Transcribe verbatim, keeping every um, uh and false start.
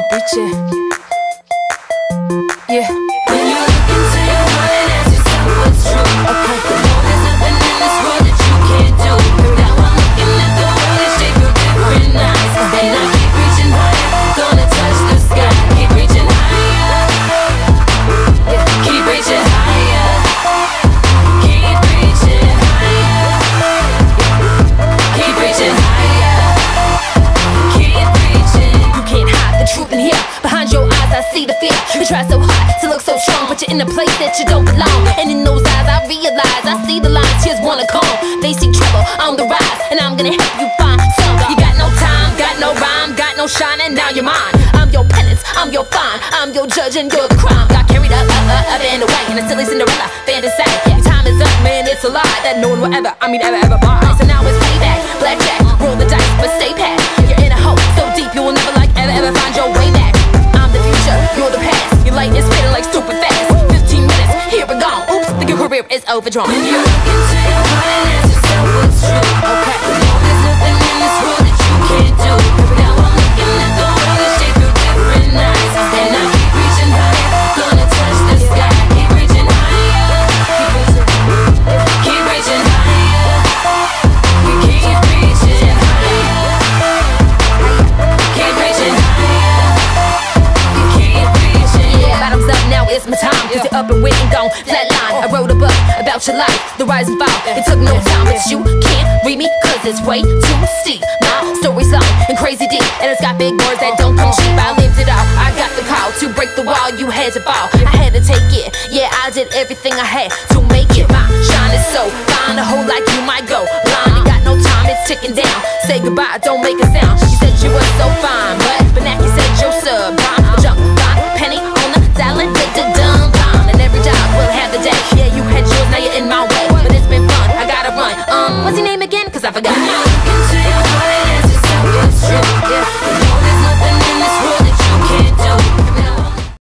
reaching. Yeah. When you look into your heart and ask yourself what's true, okay, you know there's nothing in this world that you can't do. Now I'm looking at the world and shape your different eyes, and I keep reaching higher, gonna touch the sky. Keep reaching higher, keep reaching higher, keep reaching higher, keep reaching higher, keep reaching. You can't hide the truth in here. Behind your eyes I see the fear. You try so hard to look so strong, but you're in a place that you don't belong. And in those eyes I realize, I see the lines tears wanna come. They see trouble on the rise, and I'm gonna help you find some. You got no time, got no rhyme, got no shine, and now you're mine. I'm your penance, I'm your fine, I'm your judge and you're the crime. Got carried up, up, up, up and away in a silly Cinderella fantasy. Your time is up, man, it's a lie that no one will ever, I mean ever, ever buy. So now it's payback, blackjack, roll the dice, but stay packed. You're in a hole so deep you will never like ever, ever find your way back. I'm the future, you're the past. Your light is fading like stupid fast. Fifteen minutes, here we go. Oops, think your career is overdrawn. When you look into your heart and ask yourself what's true, okay, you know there's nothing in this world that you can't do. Now I'm looking at the world and shape your different eyes, and I keep reaching higher, gonna touch the sky. Keep reaching higher, keep reaching higher, keep reaching higher, keep reaching higher, keep reaching. Yeah, bottoms up, now it's my time. Cause you're up and waiting, gone flatline. I wrote a book about your life, the rise and fall. It took no time, but you can't read me cause it's way too steep. My story's long and crazy deep, and it's got big words that don't come cheap. I lived it out, I got the call to break the wall, you had to fall. I had to take it, yeah, I did everything I had to make it. My shine is so fine, a whole like you might go blind. Ain't got no time, it's ticking down. Say goodbye, don't make a sound. She said you were so fine, but Benaki said you're sublime.